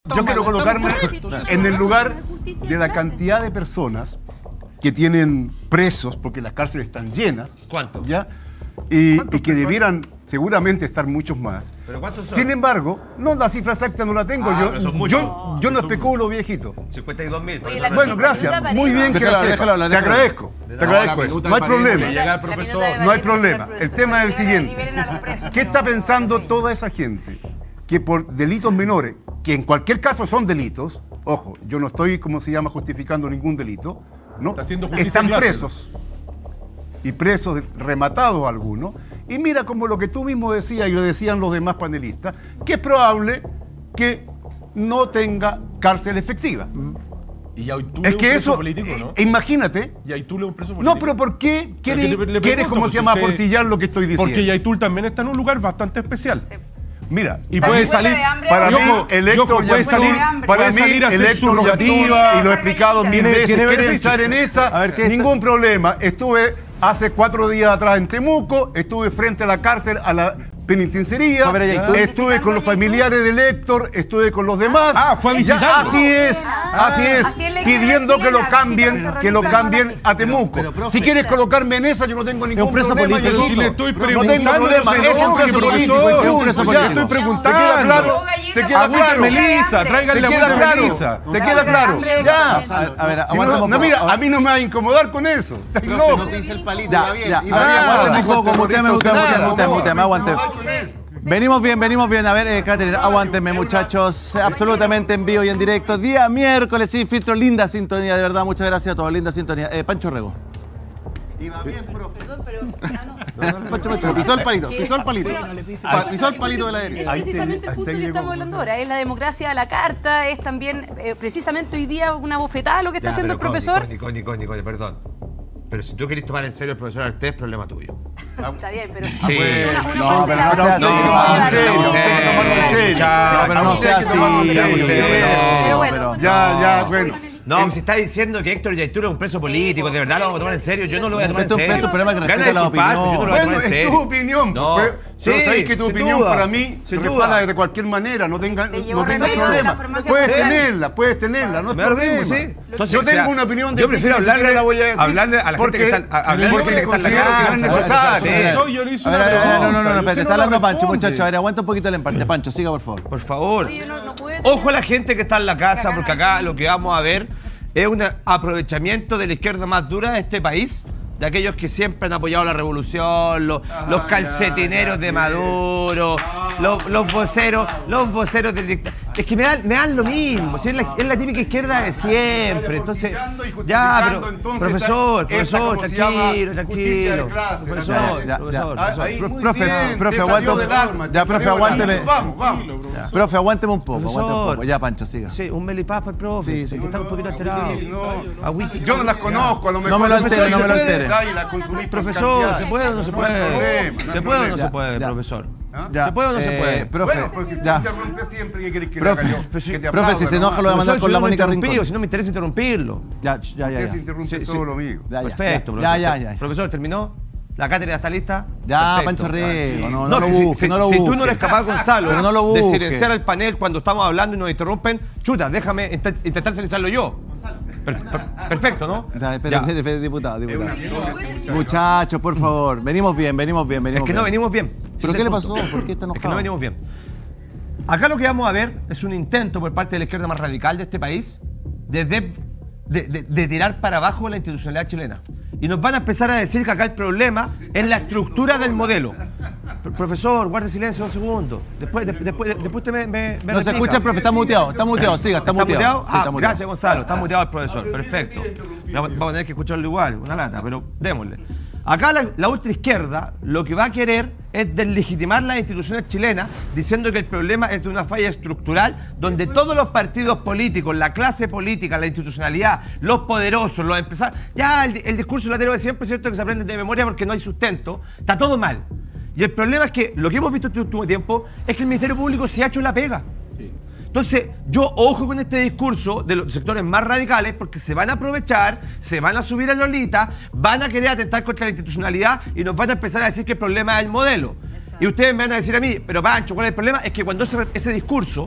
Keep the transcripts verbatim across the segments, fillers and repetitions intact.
yo quiero colocarme en el lugar de la cantidad de personas que tienen presos, porque las cárceles están llenas. ¿Cuántos? ¿Ya? Y, y que debieran seguramente estar muchos más. ¿Pero cuántos son? Sin embargo, no, la cifra exacta no la tengo. Ah, yo, yo, yo no especulo, viejito. cincuenta y dos mil. Bueno, gracias. Muy bien que la sepa. Te agradezco. Te agradezco eso. No hay problema. No hay problema. El tema es el siguiente. ¿Qué está pensando toda esa gente que por delitos menores, que en cualquier caso son delitos, ojo, yo no estoy, como se llama, justificando ningún delito, ¿no? Están presos y presos rematados algunos, y mira como lo que tú mismo decías y lo decían los demás panelistas, que es probable que no tenga cárcel efectiva. Y Yautule es que un preso eso, político, ¿no? Imagínate. Yautule un preso político. No, pero ¿por qué quieres, le, le quieres como se llama, porque, aportillar lo que estoy diciendo? Porque Yaitul también está en un lugar bastante especial. Sí. Mira, y puede salir, para mí, el Héctor puede salir, para puede mí, salir a el hacer su Héctor rogativa, y lo he explicado mil veces, quiere entrar en esa, a ver, ningún está? problema. Estuve hace cuatro días atrás en Temuco, estuve frente a la cárcel, a la penitenciaría, estuve con los familiares del Héctor, estuve con los demás. Ah, fue a visitar. Así es, así es, pidiendo que lo cambien, que lo cambien a Temuco. Si quieres colocarme en esa, yo no tengo ningún problema. Pero si le estoy preguntando, no tengo problema, es un preso político. Es un preso político. Estoy preguntando. ¿Te queda claro? ¿Te queda claro? Melisa, tráiganle a Melisa. ¿Te queda claro? Ya. A ver, no, mira, a mí no me va a incomodar con eso. Estás loco. No pise el palito, va bien. Aguante un poco, muteame, muteame, muteame, muteame, aguante. Venimos bien, venimos bien. A ver, eh, Catherine, aguántenme, muchachos. Absolutamente en vivo y en directo. Día miércoles, sin filtro. Linda sintonía, de verdad. Muchas gracias a todos. Linda sintonía. Eh, Pancho Rego. Iba bien, profe. Perdón, pero ya no. Pancho, Pancho, pisó el palito, pisó el palito. Pisó el palito de la derecha. Es precisamente el punto que estamos hablando ahora. Es la democracia a la carta. Es también, eh, precisamente hoy día, una bofetada lo que está ya, haciendo el Connie, profesor. Connie, Connie, Connie, Connie, perdón. Pero si tú querés tomar en serio al profesor Artés, problema tuyo. Está bien, pero... Sí. No, pero no sea así. No, en serio, usted que tomarlo en serio. No, pero no sea así. Pero bueno. Ya, ya, bueno. No, si está diciendo que Héctor Yaituro es un preso político, sí, de verdad lo vamos a tomar en serio, yo no lo voy a tomar en serio. Es tu problema que respeta la opinión. Yo no lo voy a tomar en serio. Bueno, es tu opinión. No. Pero, sí, pero sabéis que tu opinión duda, para mí respalda de cualquier manera, no tenga, no tenga problema. Puedes popular. tenerla, puedes tenerla, no es problema. Mismo, sí. Entonces, yo tengo una opinión de yo prefiero ti, hablarle, la voy a decir, hablarle a la gente que está, a, hablarle porque que está en la casa. No es necesario. Yo le hice A ver, una a ver, pregunta. no, no, no, espérate, Usted está hablando no Pancho, responde. muchachos. A ver, aguanta un poquito el empate. Pancho, siga, por favor. Por favor. Oye, no, no puede- Ojo a la gente que está en la casa, porque acá lo que vamos a ver es un aprovechamiento de la izquierda más dura de este país, de aquellos que siempre han apoyado la revolución, los, Ah, los calcetineros ya, de ya, Maduro, los, los voceros, los voceros del dictador. Es que me dan, me dan lo mismo, si es, la, es la típica izquierda de siempre. Entonces, ya, pero, profesor, profesor, tranquilo, tranquilo. Profesor, Ya, ya, profesor, ya. profesor. Ahí, muy Profe, bien, profe, te aguanta salió un- del alma, te ya, profe, salió del aguánteme. alma. Vamos, vamos. Ya. Profe, aguánteme un poco, Profesor. aguánteme un poco. Ya, Pancho, siga. Sí, un melipaz para el profe, Sí, sí. que está un poquito alterado. No, Agüita. yo no las conozco, a lo mejor. No me lo altere, no me lo Profesor, altere. y la consumí por Profesor, cantidad. ¿se puede o no se No hay puede? problema, no ¿Se hay puede o no problema. se puede, Ya. profesor? Ya, ¿Se puede o no se eh, puede? Profe, Bueno, pero si tú ya. interrumpes siempre, ¿qué querés que Profe, haga yo? pero si- Que te profe, si se aplauda enoja, lo voy a nomás. mandar con la Yo no Mónica interrumpí, Rincón. si no me interesa interrumpirlo. Ya, ch, ya, ya. Usted ya. se interrumpe Sí, sí. solo, amigo. Ya, ya, Perfecto, ya, profesor. ya, ya, ya. Profesor, ¿terminó? ¿La cátedra está lista? Ya, Perfecto. Pancho Riego, no, no, No, lo que si- busque, si, no lo si busque. tú no eres capaz, Gonzalo, Pero no lo de busque. silenciar al panel cuando estamos hablando y nos interrumpen, chuta, déjame int- intentar silenciarlo yo. Per- per- perfecto, ¿no? Ya, espera, Ya. espera, espera, diputado, diputado. Muchachos, por favor, venimos bien, venimos bien, venimos Es que no bien. venimos bien. ¿Pero Ese qué es le el punto. pasó? ¿Por qué está Es que enojado? no venimos bien. Acá lo que vamos a ver es un intento por parte de la izquierda más radical de este país de, de, de, de- de tirar para abajo la institucionalidad chilena. Y nos van a empezar a decir que acá el problema es la estructura del modelo. Pro- Profesor, guarde silencio un segundo. Después, de- después, después usted me, me, me No se replica. escucha el profe, está muteado, está muteado, siga, está ¿Está muteado. muteado? Sí, Ah, está muteado. gracias Gonzalo, está muteado el profesor, perfecto. Vamos vamos a tener que escucharlo igual, una lata, pero démosle. Acá la, la ultraizquierda lo que va a querer es deslegitimar las instituciones chilenas diciendo que el problema es de una falla estructural donde todos los partidos políticos, la clase política, la institucionalidad, los poderosos, los empresarios, ya el, el discurso latero de siempre es cierto que se aprende de memoria porque no hay sustento, está todo mal. Y el problema es que lo que hemos visto este último tiempo es que el Ministerio Público se ha hecho la pega. Entonces, yo ojo con este discurso de los sectores más radicales porque se van a aprovechar, se van a subir a Lolita, van a querer atentar contra la institucionalidad y nos van a empezar a decir que el problema es el modelo. Y ustedes me van a decir a mí, pero Pancho, ¿cuál es el problema? Es que cuando ese, ese discurso,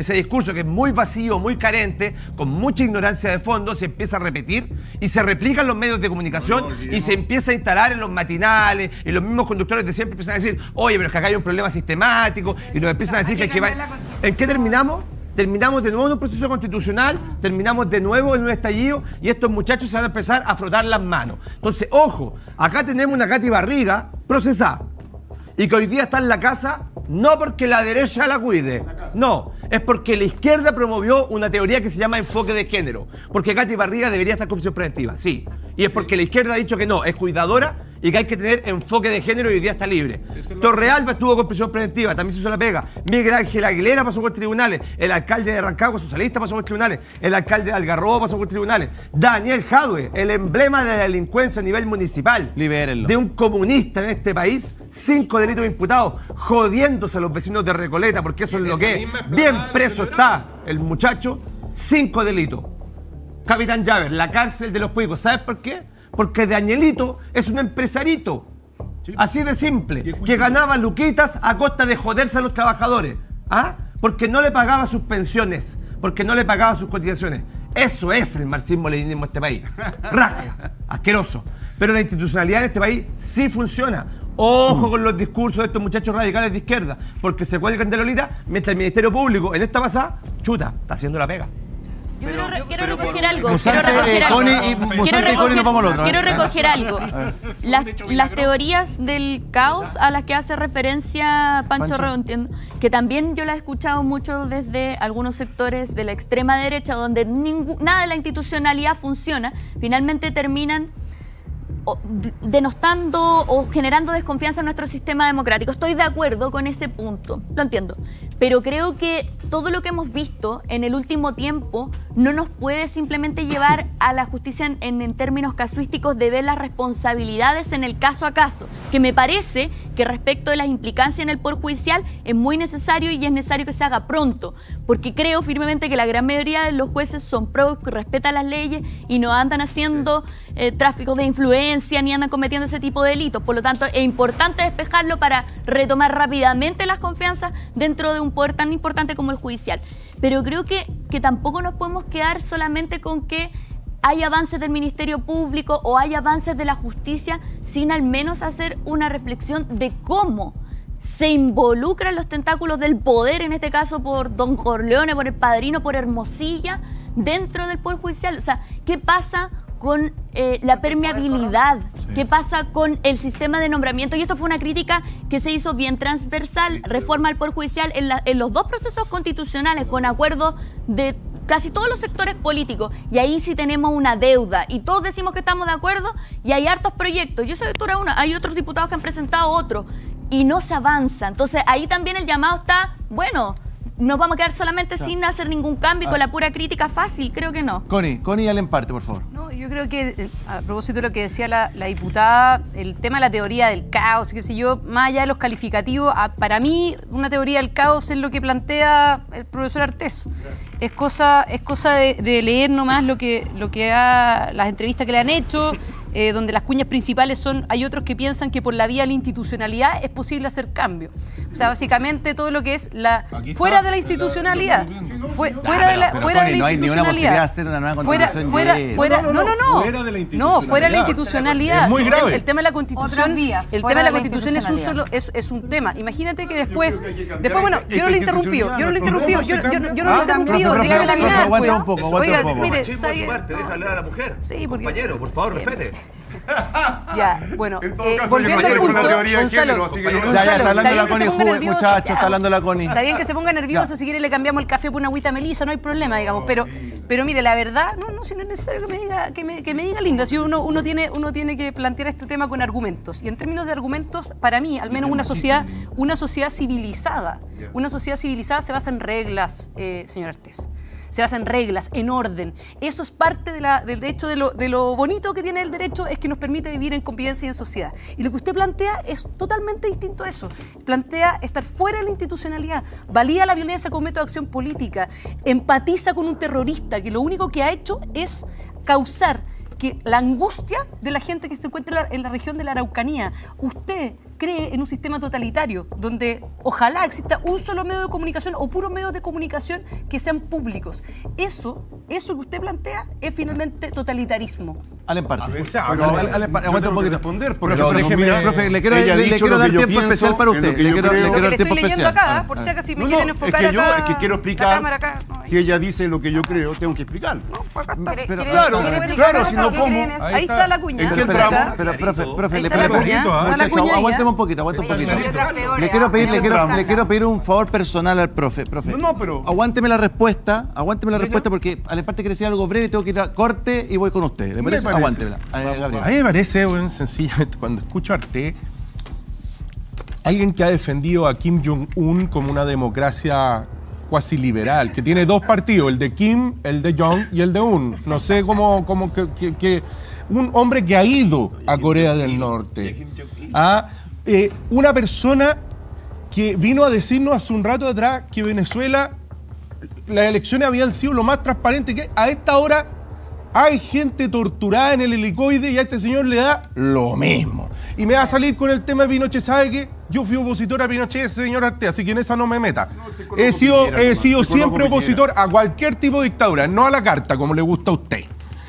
ese discurso que es muy vacío, muy carente, con mucha ignorancia de fondo, se empieza a repetir y se replica en los medios de comunicación no, no, y se empieza a instalar en los matinales y los mismos conductores de siempre empiezan a decir, oye, pero es que acá hay un problema sistemático y nos empiezan a decir que hay que va... ¿En qué terminamos? Terminamos de nuevo en un proceso constitucional, terminamos de nuevo en un estallido y estos muchachos se van a empezar a frotar las manos. Entonces, ojo, acá tenemos una Katy Barriga procesada y que hoy día está en la casa no porque la derecha la cuide, no, es porque la izquierda promovió una teoría que se llama enfoque de género, porque Katy Barriga debería estar con prisión preventiva, sí, y es porque la izquierda ha dicho que no, es cuidadora y que hay que tener enfoque de género y hoy día está libre. Torrealba estuvo con prisión preventiva, también se hizo la pega. Miguel Ángel Aguilera pasó por tribunales, el alcalde de Rancagua, socialista, pasó por tribunales, el alcalde de Algarrobo pasó por tribunales, Daniel Jadwe, el emblema de la delincuencia a nivel municipal, libérenlo, de un comunista en este país, cinco delitos imputados, jodiéndose a los vecinos de Recoleta, porque eso es lo que es. Bien preso está el muchacho, cinco delitos. Capitán Llaver, la cárcel de los cuicos, ¿sabes por qué? Porque Danielito es un empresarito, sí, así de simple, que ganaba luquitas a costa de joderse a los trabajadores, ¿ah? Porque no le pagaba sus pensiones, porque no le pagaba sus cotizaciones. Eso es el marxismo-leninismo de este país. Rasca, asqueroso. Pero la institucionalidad en este país sí funciona. Ojo con los discursos de estos muchachos radicales de izquierda, porque se cuelgan de Lolita, mientras el Ministerio Público en esta pasada, chuta, está haciendo la pega. Yo quiero, re quiero recoger algo. Quiero recoger algo. Quiero recoger algo. Las, las teorías del caos a las que hace referencia Pancho Reo, entiendo, que también yo las he escuchado mucho desde algunos sectores de la extrema derecha, donde nada de la institucionalidad funciona, finalmente terminan o, denostando o generando desconfianza en nuestro sistema democrático. Estoy de acuerdo con ese punto, lo entiendo. Pero creo que todo lo que hemos visto en el último tiempo no nos puede simplemente llevar a la justicia en, en, en términos casuísticos de ver las responsabilidades en el caso a caso, que me parece que respecto de las implicancias en el Poder Judicial es muy necesario y es necesario que se haga pronto, porque creo firmemente que la gran mayoría de los jueces son pros que respetan las leyes y no andan haciendo eh, tráfico de influencia ni andan cometiendo ese tipo de delitos. Por lo tanto, es importante despejarlo para retomar rápidamente las confianzas dentro de un poder tan importante como el judicial. Pero creo que, que tampoco nos podemos quedar solamente con que hay avances del Ministerio Público o hay avances de la justicia sin al menos hacer una reflexión de cómo se involucran los tentáculos del poder, en este caso por Don Corleone, por el Padrino, por Hermosilla, dentro del Poder Judicial. O sea, ¿qué pasa con eh, la permeabilidad? ¿Qué pasa con el sistema de nombramiento? Y esto fue una crítica que se hizo bien transversal, reforma al Poder Judicial en, la, en los dos procesos constitucionales, con acuerdos de casi todos los sectores políticos, y ahí sí tenemos una deuda, y todos decimos que estamos de acuerdo, y hay hartos proyectos. Yo soy doctora una, hay otros diputados que han presentado otros, y no se avanza. Entonces ahí también el llamado está, bueno, nos vamos a quedar solamente no. sin hacer ningún cambio, con la pura crítica fácil, creo que no. Connie, Connie Allen parte, por favor. No, yo creo que, a propósito de lo que decía la, la diputada, el tema de la teoría del caos, qué sé yo, más allá de los calificativos, a, para mí una teoría del caos es lo que plantea el profesor Artés. Es cosa, es cosa de, de leer nomás lo que, lo que ha, las entrevistas que le han hecho, eh, donde las cuñas principales son, hay otros que piensan que por la vía de la institucionalidad es posible hacer cambio. O sea, básicamente todo lo que es la fuera de la institucionalidad, fue, fuera de la, pero, fuera pero, de la Connie, institucionalidad, no hay ninguna posibilidad de hacer una nueva fuera, fuera, fuera, no, no, no, fuera de la no, fuera de la institucionalidad. Es muy grave. El, el tema de la Constitución, vías, el tema de la Constitución es un solo, es, es un tema. Imagínate que después, después bueno, yo no lo interrumpí, yo no lo interrumpí, yo, yo, yo no lo interrumpí, dígame la mirada. Aguanta un poco, aguanta un poco. Mire, deja hablar a la mujer. Sí, porque, compañero, por favor, respete. Ya, bueno, eh, volviendo al punto, Gonzalo, ya, ya, está hablando la Connie, muchacho, está hablando la Connie. Está bien que se ponga nervioso, si quiere le cambiamos el café por una agüita Melisa, no hay problema, digamos, pero, pero mire, la verdad, no, no, si no es necesario que me diga, que me, que me diga linda, si uno, uno, tiene, uno tiene que plantear este tema con argumentos, y en términos de argumentos, para mí, al menos una sociedad, una sociedad civilizada, una sociedad civilizada se basa en reglas, eh, señor Artés. Se basa en reglas, en orden. Eso es parte de la, del hecho de lo, de lo bonito que tiene el derecho, es que nos permite vivir en convivencia y en sociedad. Y lo que usted plantea es totalmente distinto a eso. Plantea estar fuera de la institucionalidad, valida la violencia como método de acción política, empatiza con un terrorista que lo único que ha hecho es causar que la angustia de la gente que se encuentra en la, en la región de la Araucanía. Usted cree en un sistema totalitario, donde ojalá exista un solo medio de comunicación o puros medios de comunicación que sean públicos. Eso, eso que usted plantea es finalmente totalitarismo. Al parte. O sea, pero aguanta un poquito. Responder, porque pero déjeme, mira, profe, le quiero, le, le quiero dar tiempo pienso, especial para usted. Le quiero, le quiero dar tiempo especial. Acá, por si acaso si me no, quieren no, enfocar es que yo, acá, es que quiero explicar. Acá, no, si ella dice lo que yo creo, tengo que explicarlo. No, acá está. Pero, ¿Quiere, claro, quiere claro, si no como. Ahí está la cuña. ¿En qué entramos? Pero, profe, profe, le pido un poquito, aguánteme un poquito, aguánteme un poquito. Le quiero pedir, le quiero, le quiero pedir un favor personal al profe, profe. No, pero aguánteme la respuesta, aguánteme la respuesta porque al parte quiere decir algo breve, tengo que ir a corte y voy con usted. ¿Le parece? Aguántemela. A mí me parece, bueno, sencillamente, cuando escucho a Arte, alguien que ha defendido a Kim Jong-un como una democracia cuasi liberal, que tiene dos partidos, el de Kim, el de Jong y el de Un. No sé cómo, cómo que, que, que un hombre que ha ido a Corea del Norte, a eh, una persona que vino a decirnos hace un rato atrás que Venezuela, las elecciones habían sido lo más transparente que a esta hora hay gente torturada en el helicoide y a este señor le da lo mismo. Y me va a salir con el tema de Pinochet. ¿Sabe qué? Yo fui opositor a Pinochet, señor Arte, así que en esa no me meta. No, he sido, quiera, he sido siempre opositor a cualquier tipo de dictadura, no a la carta, como le gusta a usted.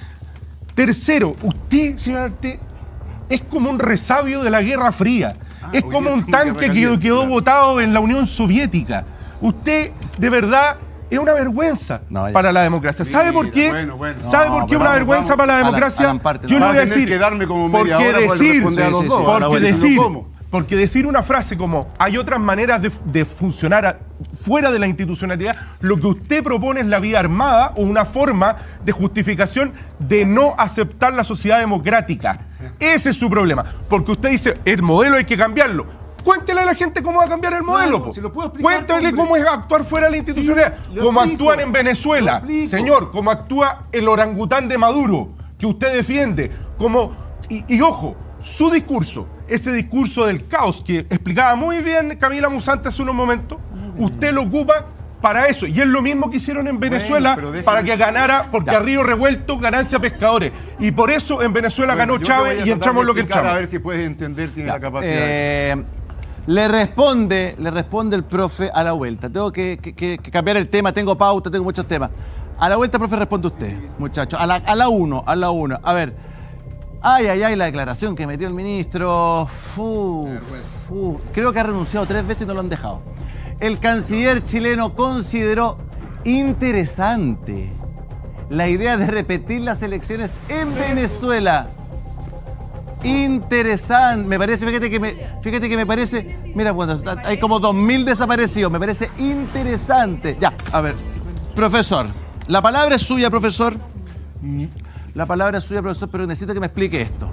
Tercero, usted, señor Arte, es como un resabio de la Guerra Fría. Ah, es como un tanque que quedó, quedó botado en la Unión Soviética. Usted, de verdad... es una vergüenza no, para la democracia. ¿Sabe por qué? Bueno, bueno. ¿Sabe no, por qué es una vamos, vergüenza vamos, para la democracia? Alan, Alan parte, Yo no. le voy a decir. Que darme como media porque hora decir, sí, a los sí, dos, sí, porque, decir porque decir una frase como hay otras maneras de, de funcionar a, fuera de la institucionalidad, lo que usted propone es la vía armada o una forma de justificación de no aceptar la sociedad democrática. Ese es su problema. Porque usted dice, el modelo hay que cambiarlo. Cuéntele a la gente cómo va a cambiar el modelo. Claro, si lo puedo explicar, Cuéntele hombre. cómo es actuar fuera de la institucionalidad. Sí, cómo explico, actúan en Venezuela. Señor, cómo actúa el orangután de Maduro, que usted defiende. Como, y, y ojo, su discurso, ese discurso del caos que explicaba muy bien Camila Musante hace unos momentos, usted lo ocupa para eso. Y es lo mismo que hicieron en Venezuela bueno, para que ganara, porque ya. a río revuelto ganancia pescadores. Y por eso en Venezuela bueno, ganó Chávez y entramos lo que entramos. A ver si puedes entender, tiene ya. la capacidad. Eh, Le responde, le responde el profe a la vuelta. Tengo que, que, que cambiar el tema, tengo pauta, tengo muchos temas. A la vuelta, profe, responde usted, muchachos. A la, a la uno, a la uno. A ver. Ay, ay, ay, la declaración que metió el ministro. Uf, uf. Creo que ha renunciado tres veces y no lo han dejado. El canciller chileno consideró interesante la idea de repetir las elecciones en Venezuela. Interesante, me parece, fíjate que me, fíjate que me parece, mira, bueno, hay como dos mil desaparecidos, me parece interesante. Ya, a ver, profesor, la palabra es suya, profesor. La palabra es suya, profesor, pero necesito que me explique esto.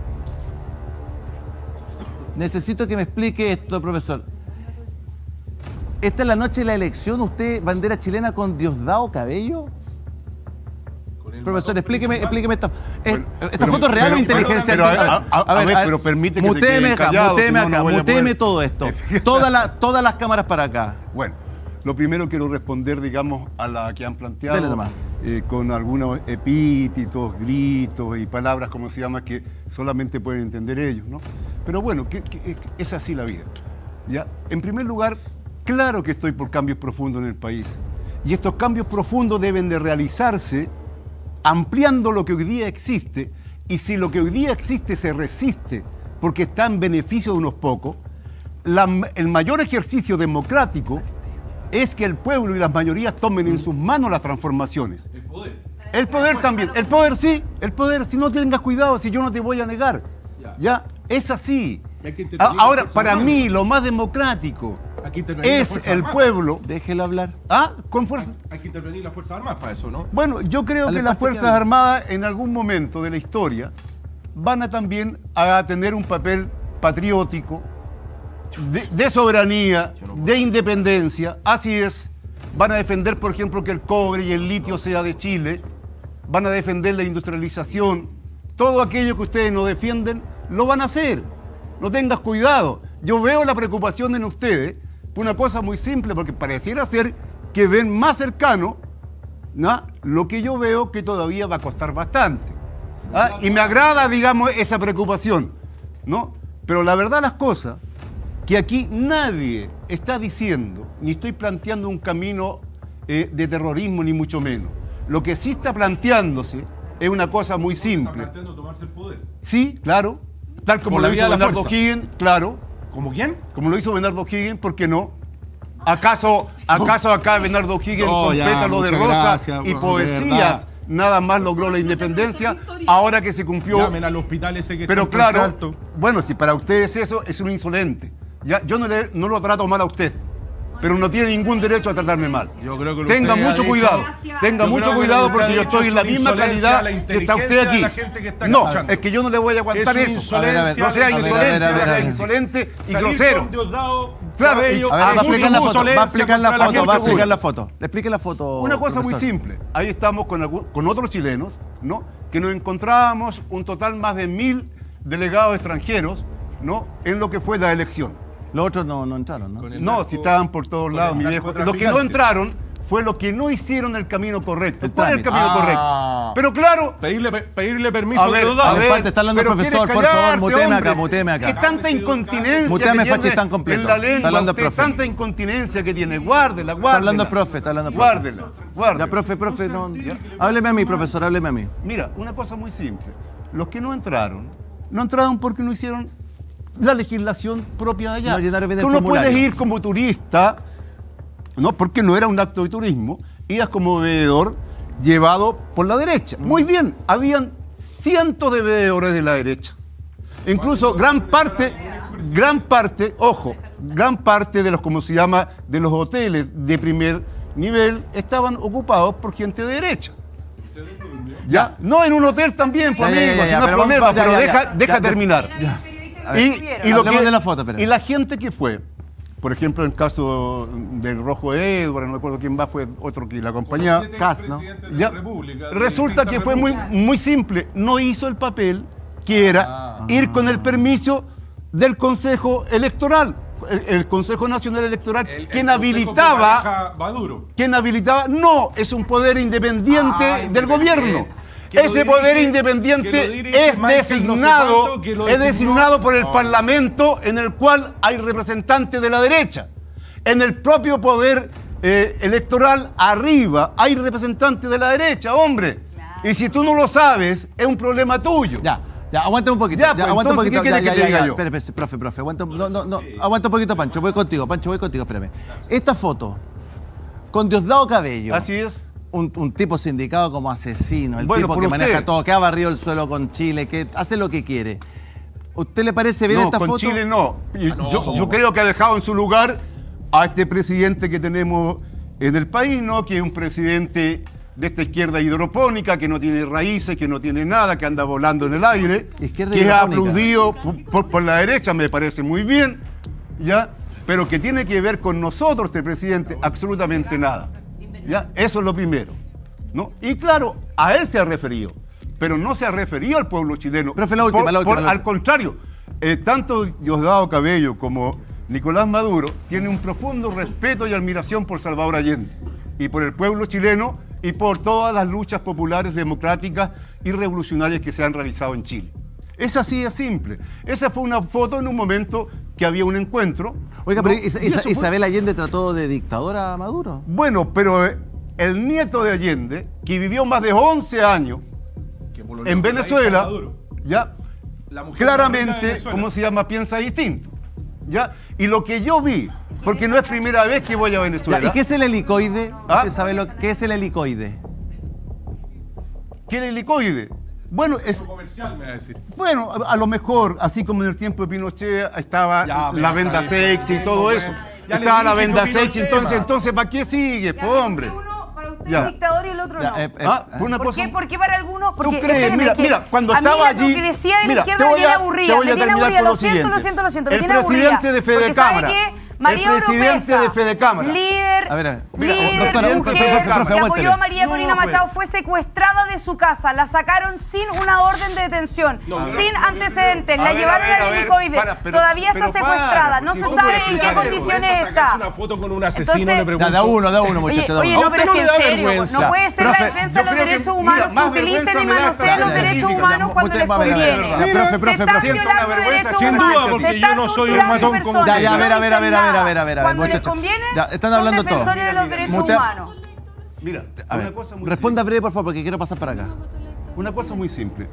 Necesito que me explique esto, profesor. Esta es la noche de la elección, usted, bandera chilena con Diosdado Cabello. Profesor, explíqueme, explíqueme esta. Bueno, ¿Esta foto es real o inteligencia artificial? A, a, a, a ver, a ver, pero permite que mutéme acá, callado, mutéme si no, acá, no mutéme poder... todo esto. Toda la, todas las cámaras para acá. Bueno, lo primero quiero responder, digamos, a la que han planteado eh, con algunos epítetos, gritos y palabras, como se llama, que solamente pueden entender ellos, ¿no? Pero bueno, que, que, es así la vida. ¿Ya? En primer lugar, claro que estoy por cambios profundos en el país. Y estos cambios profundos deben de realizarse ampliando lo que hoy día existe, y si lo que hoy día existe se resiste porque está en beneficio de unos pocos, la, el mayor ejercicio democrático es que el pueblo y las mayorías tomen en sus manos las transformaciones. El poder. El poder también. El poder sí, el poder, si no tengas cuidado, si yo no te voy a negar. Ya, ya es así. Ahora, para mí, lo más democrático es el pueblo. Déjelo hablar. ¿Ah? Con fuerza. Hay que intervenir las Fuerzas Armadas para eso, ¿no? Bueno, yo creo que las Fuerzas Armadas en algún momento de la historia van a también a tener un papel patriótico, de, de soberanía, de independencia. Así es. Van a defender, por ejemplo, que el cobre y el litio sea de Chile. Van a defender la industrialización. Todo aquello que ustedes no defienden, lo van a hacer. No tengas cuidado. Yo veo la preocupación en ustedes por una cosa muy simple, porque pareciera ser que ven más cercano, ¿no?, lo que yo veo que todavía va a costar bastante. ¿Ah? Y me agrada, digamos, esa preocupación, ¿no? Pero la verdad las cosas que aquí nadie está diciendo, ni estoy planteando un camino eh, de terrorismo, ni mucho menos. Lo que sí está planteándose es una cosa muy simple. ¿Está planteando tomarse el poder? Sí, claro. Tal como, como lo hizo Bernardo O'Higgins, claro. ¿Como quién? Como lo hizo Bernardo O'Higgins, ¿por qué no? ¿Acaso, acaso acá Bernardo O'Higgins no, con pétalos de rosa gracias, y poesías nada más logró la independencia ahora que se cumplió? Llamen al hospital ese que Pero está claro, alto. Bueno, si para ustedes eso es un insolente. Ya, yo no, le, no lo trato mal a usted, pero no tiene ningún derecho a tratarme mal. Yo creo que tenga mucho dicho, cuidado, tenga mucho cuidado porque yo estoy en la misma calidad que está usted aquí. Que está no, escuchando. Es que yo no le voy a aguantar es eso. A ver, a ver, no sea insolente, no sea insolente y grosero. Claro, Cabello, a ver, va a explicar la foto, va a explicar la foto, va a explicar la foto. Le explique la foto. Una cosa profesor. muy simple. Ahí estamos con, con otros chilenos, ¿no? Que nos encontrábamos un total más de mil delegados extranjeros, ¿no? En lo que fue la elección. Los otros no, no entraron, ¿no? No, si estaban por todos lados, mi viejo. Los que no entraron fue lo que no hicieron el camino correcto. ¿Cuál es el camino ah. correcto? Pero claro... Pedirle, pedirle permiso a ver, a a ver, parte, está hablando el profesor, por favor, muteme acá, muteme acá. ¿Qué tanta incontinencia muteme que fachi tiene tan completo. en la lengua? Está hablando el profe. Tanta incontinencia que tiene. Guárdela, guárdela. Está hablando el profe, está hablando el profe. Guárdela, guárdela. Ya, profe, profe, no... Hábleme a mí, profesor, hábleme a mí. Mira, una cosa muy simple. Los que no entraron, no entraron porque no hicieron la legislación propia de allá. No llenaron bien el Tú no formulario. puedes ir como turista, no, porque no era un acto de turismo, ibas como bebedor llevado por la derecha. Muy bien, habían cientos de bebedores de la derecha. Incluso gran parte, gran parte, ojo, gran parte de los, como se llama, de los hoteles de primer nivel estaban ocupados por gente de derecha. ¿Ya? No, en un hotel también, por amigo, si no hay problema, pero ya, deja, ya, deja ya, terminar. Ya. Ver, y, y, lo que, de la foto, y la gente que fue, por ejemplo, en el caso del Rojo Edward, no me acuerdo quién más, fue otro que la acompañaba, Cas, ¿no? Ya, resulta que fue muy, muy simple, no hizo el papel que era ah, ir con el permiso del Consejo Electoral, el, el Consejo Nacional Electoral, el, quien el habilitaba, quien habilitaba, no, es un poder independiente ah, del gobierno. Ese poder independiente es designado, es designado por el Parlamento, en el cual hay representantes de la derecha. En el propio poder eh, electoral, arriba, hay representantes de la derecha, hombre. Claro. Y si tú no lo sabes, es un problema tuyo. Ya, ya, aguanta un poquito. Ya, ya, pues, aguanta entonces, un poquito. ¿qué Ya, quiere ya, que te ya, diga ya. yo? Espera, espera, profe, profe, aguanta, no, no, no, aguanta un poquito, Pancho, voy contigo, Pancho, voy contigo, espérame. Esta foto, con Diosdado Cabello. Así es. Un, un tipo sindicado como asesino, el bueno, tipo que usted. maneja todo, que ha barrido el suelo con Chile, que hace lo que quiere. ¿Usted le parece bien no, esta con foto? Chile no. Ah, no. Yo, yo creo que ha dejado en su lugar a este presidente que tenemos en el país, ¿no? Que es un presidente de esta izquierda hidropónica, que no tiene raíces, que no tiene nada, que anda volando en el aire, izquierda que es aplaudido por, por, por la derecha, me parece muy bien, ¿ya? Pero que tiene que ver con nosotros, este presidente, absolutamente nada. ¿Ya? Eso es lo primero, ¿no? Y claro, a él se ha referido, pero no se ha referido al pueblo chileno. Profe, la última, por, la última, por, la última. Al contrario, eh, tanto Diosdado Cabello como Nicolás Maduro tienen un profundo respeto y admiración por Salvador Allende y por el pueblo chileno y por todas las luchas populares, democráticas y revolucionarias que se han realizado en Chile. Es así de simple. Esa fue una foto en un momento que había un encuentro. Oiga, ¿no? pero Isa, Isa, fue... Isabel Allende trató de dictadora a Maduro. Bueno, pero el nieto de Allende, que vivió más de once años en Venezuela, ya claramente, ¿cómo se llama? Piensa distinto. ¿Ya? Y lo que yo vi, porque no es primera vez que voy a Venezuela. Ya, ¿y qué es el helicoide? ¿Ah? ¿Usted sabe lo que es el helicoide? ¿Qué es el helicoide? Bueno, es comercial, me va a decir. Bueno, a, a lo mejor, así como en el tiempo de Pinochet estaba ya, la venda sexy y todo eso. Ya estaba la venda sexy, entonces, entonces, ¿para qué sigue, po, hombre? Uno para usted es dictador y el otro ya, no. Eh, eh, ah, ¿Por, una qué? cosa... ¿Por qué para algunos? Porque, ¿Tú crees? Mira, mira, cuando estaba allí... A mí la hipocresía de la mira, izquierda me tiene aburrida, me tiene aburrida, lo siento, lo siento, lo siento, me el tiene aburrida. presidente de Fede Cámara, María el presidente Oropesa, de Fede Cámara, líder a ver, a ver. líder, Doctora, mujer, profe, profe, que aguántele. apoyó a María No, Corina pues. Machado fue secuestrada de su casa. La sacaron sin una orden de detención, sin antecedentes. La A ver, llevaron a ver, a al ver, helicoide. para, pero- Todavía está pero para, secuestrada. No pues, se si sabe tú en qué puedes condiciones Sacarse está. una foto con un asesino, Entonces- le pregunto. Da, da uno, da uno, Oye, muchachos. da oye, uno. no, pero es no que le en da serio, vergüenza. no puede ser Profe, la defensa yo de los creo que, derechos mira, humanos más que utilicen vergüenza y me da manoseen esta los científica, derechos ya, humanos cuando usted les va a ver, a ver, conviene. a ver, profe, profe, Se están profe. violando Siento una derechos vergüenza, sin duda, humanos. porque Se yo están no soy un torturando matón como personas. Ya, ya, a ver, a ver, a ver, a ver, a ver, a ver, a ver, Cuando les muchachos. conviene, Ya, están son hablando todos. defensores de los derechos Mutea- humanos. Mira, A una ver, cosa muy responda simple. breve, por favor, porque quiero pasar para acá. Una cosa muy simple.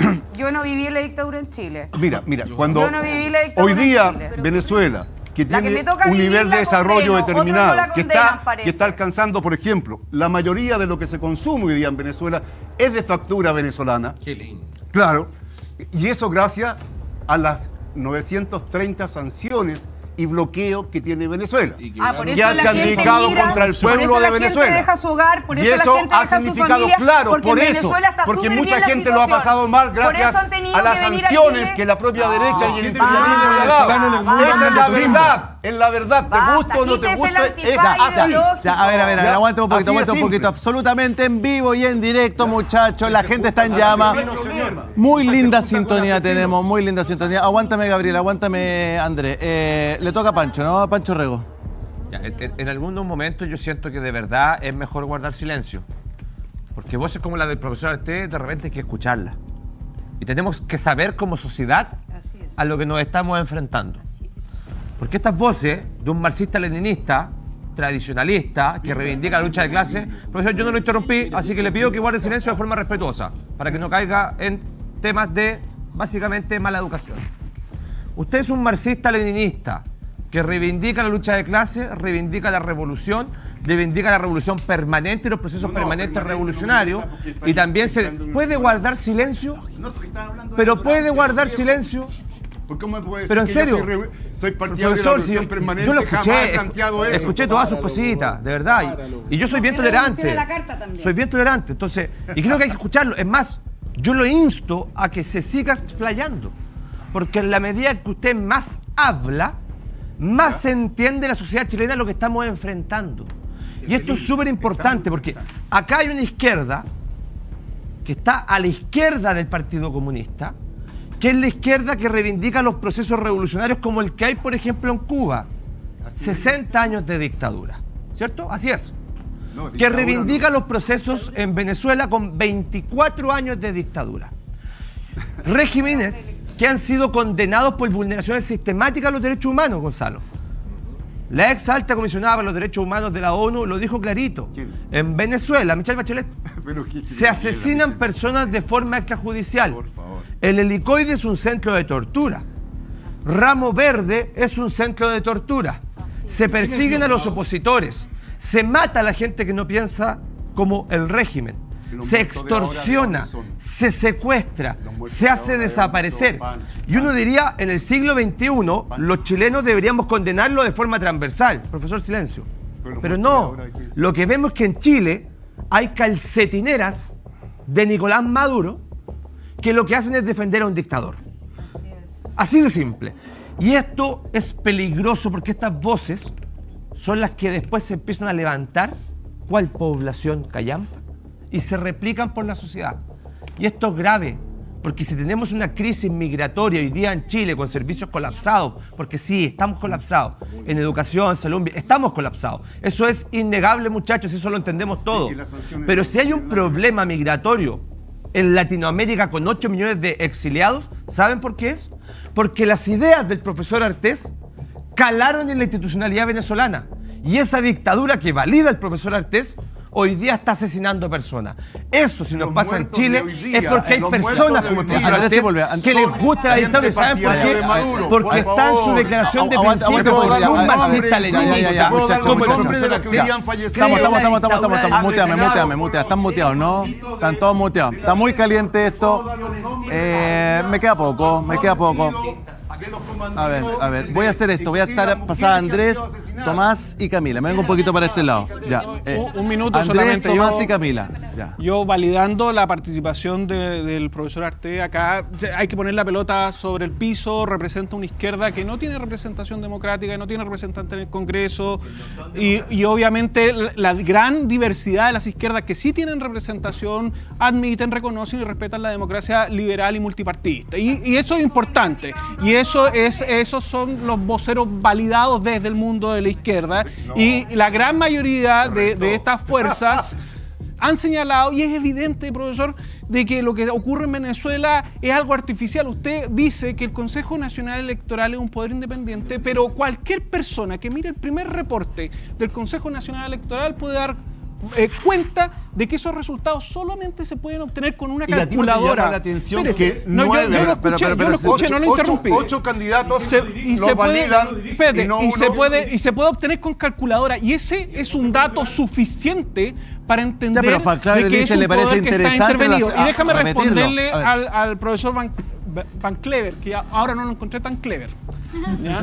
Yo no viví la dictadura en Chile. Mira, mira, cuando Yo no viví la dictadura hoy en día Chile. Venezuela, que La que tiene me toca un vivir nivel la de desarrollo condeno, determinado, otros no la que, condenan, está, parece. que está alcanzando, por ejemplo, la mayoría de lo que se consume hoy día en Venezuela es de factura venezolana. Qué lindo. Claro, y eso gracias a las novecientas treinta sanciones y bloqueo que tiene Venezuela. Ah, por eso Ya la se han gente dedicado migra, contra el por pueblo eso de la Venezuela. gente deja su hogar, por y eso, eso la gente ha deja su significado, familia, claro, porque por en eso, Venezuela está porque súper mucha bien la gente lo ha situación. pasado mal Por gracias eso han tenido a las que venir a sanciones Chile. que la propia derecha y el siete imperialismo millones de le ha venezolanos en el dado. mundo Esa es hablan la de turismo. verdad, es la verdad, te Basta, guste o no te quítese el guste, antifaz es así. ideológico. Ya, a ver, a ver, a ver, Ya, aguante un poquito, así de aguante un simple. poquito. Absolutamente en vivo y en directo, muchachos. La gente está en Así llama. no hay problema. Muy linda Se junta con sintonía asesinos. tenemos, muy linda sintonía. Aguántame, Gabriel, aguántame, Andrés. Eh, le toca a Pancho, ¿no? A Pancho Rego. Ya, en, en- en algunos momentos yo siento que de verdad es mejor guardar silencio. Porque voces como la del profesor Arte, de repente hay que escucharla. Y tenemos que saber como sociedad a lo que nos estamos enfrentando. Porque estas voces de un marxista-leninista, tradicionalista, que reivindica la lucha de clase, profesor, yo no lo interrumpí, así que le pido que guarde silencio de forma respetuosa, para que no caiga en temas de, básicamente, mala educación. Usted es un marxista-leninista que reivindica la lucha de clase, reivindica la revolución, reivindica la revolución permanente y los procesos No, no, permanentes permanente revolucionarios, no está, porque y también se está en- puede guardar silencio, No, porque están hablando de pero la puede ignorancia, guardar viejo. silencio. ¿Por qué me puede decir Pero en que serio, yo soy, re- soy partidario de la profesor, si revolución yo, permanente? yo lo Jamás he escuché, planteado eso. escuché todas sus cositas, de verdad, y, y yo soy bien Porque la tolerante, denunció de la carta también. soy bien tolerante, entonces, y creo que hay que escucharlo, es más, yo lo insto a que se siga explayando, porque en la medida que usted más habla, más se entiende la sociedad chilena lo que estamos enfrentando. Y esto es súper importante, porque acá hay una izquierda que está a la izquierda del Partido Comunista, que es la izquierda que reivindica los procesos revolucionarios como el que hay, por ejemplo, en Cuba. sesenta años de dictadura, ¿cierto? Así es. No, Que dictadura reivindica no. los procesos en Venezuela con veinticuatro años de dictadura. Regímenes que han sido condenados por vulneraciones sistemáticas a los derechos humanos, Gonzalo. La ex alta comisionada para los derechos humanos de la ONU lo dijo clarito. ¿Quién? En Venezuela, Michelle Bachelet, Pero ¿qué- se asesinan personas de forma extrajudicial. Por favor. El helicoide es un centro de tortura. Ramo Verde es un centro de tortura. Se persiguen a los opositores. Se mata a la gente que no piensa como el régimen. Los Se muertos de ahora, ¿de extorsiona, dónde son? se secuestra, Los muertos se de hace ahora, ¿de dónde desaparecer. son? Pancho, Y uno diría, en el siglo veintiuno, Pancho. los chilenos deberíamos condenarlo de forma transversal. Profesor, silencio. Pero los Pero muertos de no, ahora, ¿de qué es? lo que vemos es que en Chile hay calcetineras de Nicolás Maduro que lo que hacen es defender a un dictador. Así de simple. Y esto es peligroso porque estas voces son las que después se empiezan a levantar, ¿cuál población callampa? Y se replican por la sociedad. Y esto es grave, porque si tenemos una crisis migratoria hoy día en Chile con servicios colapsados, porque sí, estamos colapsados, en educación, salud, estamos colapsados. Eso es innegable, muchachos, eso lo entendemos todos. Y las sanciones Pero no si hay un tienen nada que ver. problema migratorio en Latinoamérica con ocho millones de exiliados, ¿saben por qué es? Porque las ideas del profesor Artés calaron en la institucionalidad venezolana. Y esa dictadura que valida el profesor Artés hoy día está asesinando personas. Eso, si nos Los pasa en muertos de Chile, hoy día, es porque hay los personas muertos de como el hoy día. profesor Andrés Artés Sepúlveda, que les gusta la gente dictadura. ¿Y saben por partidaria qué? de Maduro, Porque por está en su favor. declaración de Aguanta, principio aguanta, como un aguanta, marxista ya, ya, ya, leninista, ya, muchachos, como el muchachos. profesor de los que Ya. habían fallecido. Estamos, estamos, estamos, estamos, estamos, Dictadura estamos. Muteame, asesinado muteame, muteame. Están muteados, ¿no? Están todos muteados. Está muy caliente esto. Eh, me queda poco, me queda poco. A ver, a ver, voy a hacer esto. Voy a estar pasada Andrés, Tomás y Camila. Me vengo un poquito para este lado. Ya. eh, Un- un minuto Andrés, solamente, Tomás yo- y Camila. Ya. Yo validando la participación de, del profesor Arte, acá hay que poner la pelota sobre el piso, representa una izquierda que no tiene representación democrática, que no tiene representante en el Congreso, y, y obviamente la, la gran diversidad de las izquierdas que sí tienen representación admiten, reconocen y respetan la democracia liberal y multipartidista. Y, y eso es importante, y eso es, esos son los voceros validados desde el mundo de la izquierda, y la gran mayoría de, de estas fuerzas han señalado, y es evidente, profesor, de que lo que ocurre en Venezuela es algo artificial. Usted dice que el Consejo Nacional Electoral es un poder independiente, pero cualquier persona que mire el primer reporte del Consejo Nacional Electoral puede dar Eh, cuenta de que esos resultados solamente se pueden obtener con una calculadora. La atención Espérese, que no, nueve, yo, yo lo escuché, pero, pero, pero, yo lo escuché ocho, no lo interrumpí. Ocho, ocho candidatos se, y lo se validan puede, espérate, y, no y, uno, se puede, y se puede obtener con calculadora, y ese es un dato suficiente para entender ya, pero de que dice, es un le parece poder que está intervenido. Las, y déjame responderle al, al, al profesor Van, Van Clever, que ahora no lo encontré tan clever. ¿Ya?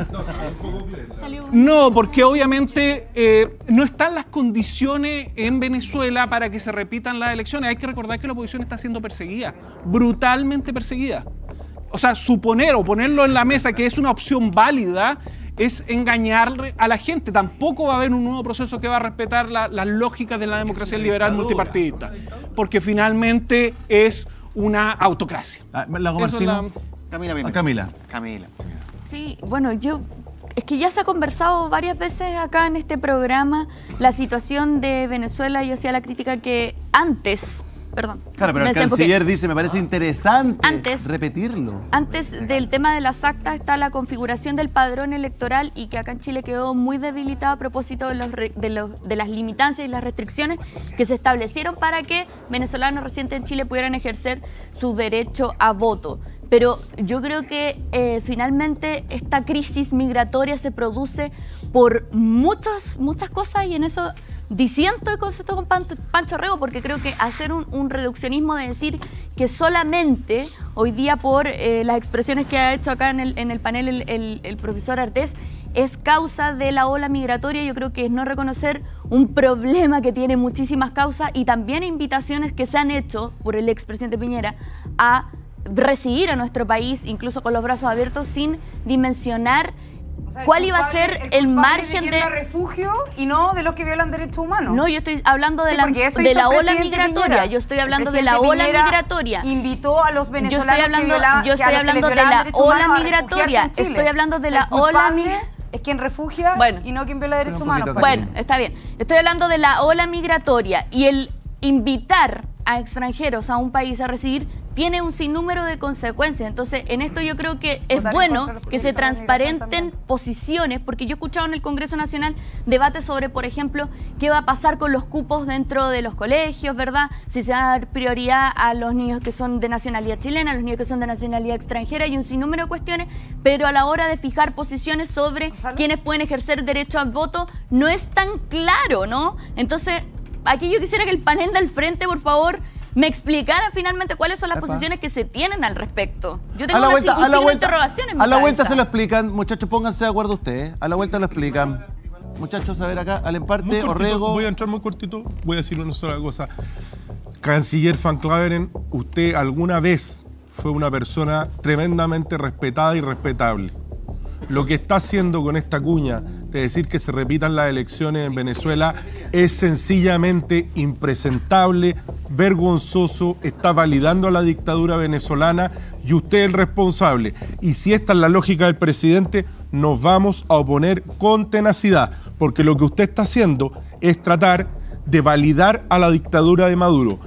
No, porque obviamente eh, no están las condiciones en Venezuela para que se repitan las elecciones. Hay que recordar que la oposición está siendo perseguida, brutalmente perseguida. O sea, suponer o ponerlo en la mesa que es una opción válida es engañar a la gente. Tampoco va a haber un nuevo proceso que va a respetar la, las lógicas de la democracia liberal multipartidista, porque finalmente es una autocracia. ¿La la... Camila, ah, Camila. Camila. Sí, bueno, yo... Es que ya se ha conversado varias veces acá en este programa la situación de Venezuela. Yo hacía la crítica que antes... Perdón. Claro, pero el canciller dice, me parece interesante antes, repetirlo. Antes del tema de las actas está la configuración del padrón electoral, y que acá en Chile quedó muy debilitada a propósito de, los, de, los, de las limitancias y las restricciones que se establecieron para que venezolanos residentes en Chile pudieran ejercer su derecho a voto. Pero yo creo que eh, finalmente esta crisis migratoria se produce por muchas, muchas cosas, y en eso disiento el concepto con Pancho, Pancho Rego, porque creo que hacer un, un reduccionismo de decir que solamente hoy día por eh, las expresiones que ha hecho acá en el, en el panel el, el, el profesor Artés es causa de la ola migratoria, yo creo que es no reconocer un problema que tiene muchísimas causas, y también invitaciones que se han hecho por el expresidente Piñera a recibir a nuestro país, incluso con los brazos abiertos, sin dimensionar o sea, cuál iba a ser el, el margen de... de refugio y no de los que violan derechos humanos. No, yo estoy hablando de sí, la, de la ola migratoria. Piñera. Yo estoy hablando de la ola Piñera migratoria. Invitó a los venezolanos yo estoy hablando, que viola, yo estoy hablando de la ola migratoria. Estoy hablando de la ola migratoria. Es quien refugia bueno, y no quien viola derechos humanos. Bueno, está bien. Estoy hablando de la ola migratoria, y el invitar a extranjeros a un país a recibir tiene un sinnúmero de consecuencias. Entonces, en esto yo creo que es bueno que se transparenten posiciones, porque yo he escuchado en el Congreso Nacional debates sobre, por ejemplo, qué va a pasar con los cupos dentro de los colegios, ¿verdad? Si se va a dar prioridad a los niños que son de nacionalidad chilena, a los niños que son de nacionalidad extranjera, y un sinnúmero de cuestiones, pero a la hora de fijar posiciones sobre quiénes pueden ejercer derecho al voto, no es tan claro, ¿no? Entonces, aquí yo quisiera que el panel del frente, por favor, me explicara finalmente cuáles son las Epa. posiciones que se tienen al respecto. Yo tengo una vuelta, a la vuelta, interrogaciones en A mi la cabeza. vuelta se lo explican, muchachos, pónganse de acuerdo ustedes. A la vuelta lo explican. Muchachos, a ver acá, al emparte, Orrego. Voy a entrar muy cortito, voy a decir una sola cosa. Canciller Van Claveren, usted alguna vez fue una persona tremendamente respetada y respetable. Lo que está haciendo con esta cuña de decir que se repitan las elecciones en Venezuela es sencillamente impresentable, vergonzoso, está validando a la dictadura venezolana, y usted es el responsable. Y si esta es la lógica del presidente, nos vamos a oponer con tenacidad, porque lo que usted está haciendo es tratar de validar a la dictadura de Maduro.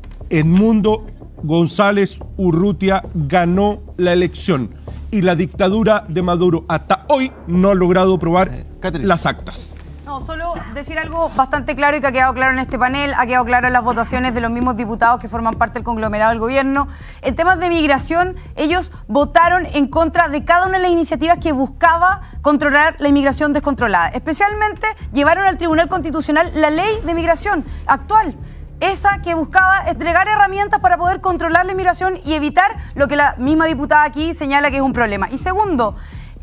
Edmundo González Urrutia ganó la elección, y la dictadura de Maduro hasta hoy no ha logrado probar eh, las actas. No, solo decir algo bastante claro y que ha quedado claro en este panel, ha quedado claro en las votaciones de los mismos diputados que forman parte del conglomerado del gobierno. En temas de migración, ellos votaron en contra de cada una de las iniciativas que buscaba controlar la inmigración descontrolada. Especialmente llevaron al Tribunal Constitucional la ley de migración actual, esa que buscaba entregar herramientas para poder controlar la inmigración y evitar lo que la misma diputada aquí señala que es un problema. Y segundo,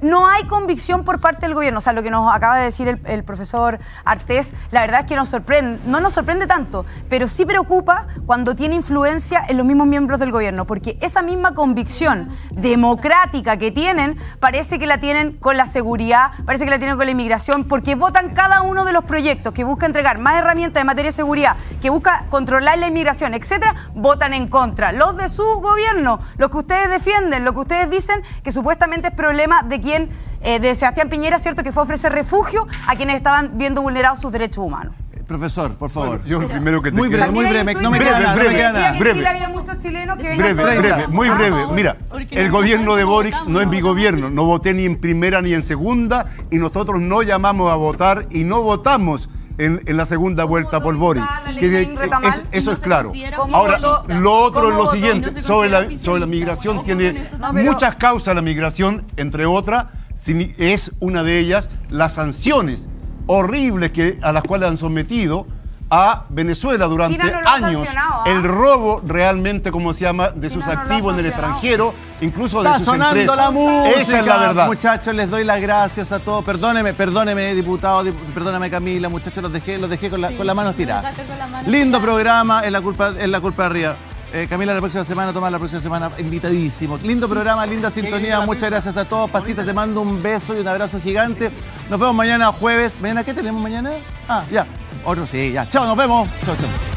no hay convicción por parte del gobierno. O sea, lo que nos acaba de decir el, el profesor Artés, la verdad es que nos sorprende, no nos sorprende tanto, pero sí preocupa cuando tiene influencia en los mismos miembros del gobierno, porque esa misma convicción democrática que tienen, parece que la tienen con la seguridad, parece que la tienen con la inmigración, porque votan cada uno de los proyectos que busca entregar más herramientas en materia de seguridad, que busca controlar la inmigración, etcétera, votan en contra. Los de su gobierno, los que ustedes defienden, lo que ustedes dicen que supuestamente es problema de quien, eh, de Sebastián Piñera, ¿cierto?, que fue a ofrecer refugio a quienes estaban viendo vulnerados sus derechos humanos. Profesor, por favor. Bueno, yo lo primero que te muy breve, muy breve, no me queda nada, no me queda nada. Breve, había muchos chilenos que breve, breve, muy breve. Mira, el gobierno de Boric no es mi gobierno. No voté ni en primera ni en segunda y nosotros no llamamos a votar y no votamos en, en la segunda vuelta por Boric. Que, es, eso es claro. Ahora, lo otro es lo siguiente. Sobre la, sobre la migración, tiene muchas causas la migración, entre otras, es una de ellas las sanciones horribles que, a las cuales han sometido a Venezuela durante no años. ¿eh? El robo realmente, como se llama, de China sus activos no en el extranjero, incluso de Está sus sonando empresas. La música, esa es la verdad. Muchachos, les doy las gracias a todos. Perdóneme, perdóneme, diputado, dip, perdóname, Camila, muchachos, los dejé, los dejé con la, sí, con la mano estirada. Lindo programa, es la culpa, es la culpa de arriba. Eh, Camila, la próxima semana, Tomás, la próxima semana, invitadísimo. Lindo programa, linda sintonía, muchas gracias a todos. Pasita, te mando un beso y un abrazo gigante. Nos vemos mañana jueves. ¿Mañana qué tenemos mañana? Ah, ya. Otro sí, ya. Chao, nos vemos. Chao, chao.